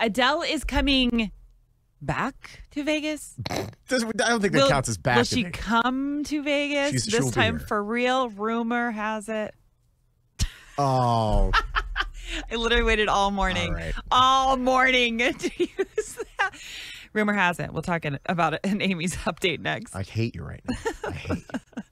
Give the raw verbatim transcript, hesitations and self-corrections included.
Adele is coming back to Vegas. Does, I don't think that will, counts as back. Will to she Vegas. come to Vegas She's, this time for real? Rumor has it. Oh. I literally waited all morning, all, right. all morning to use that. Rumor has it. We'll talk in, about it in Amy's update next. I hate you right now. I hate you.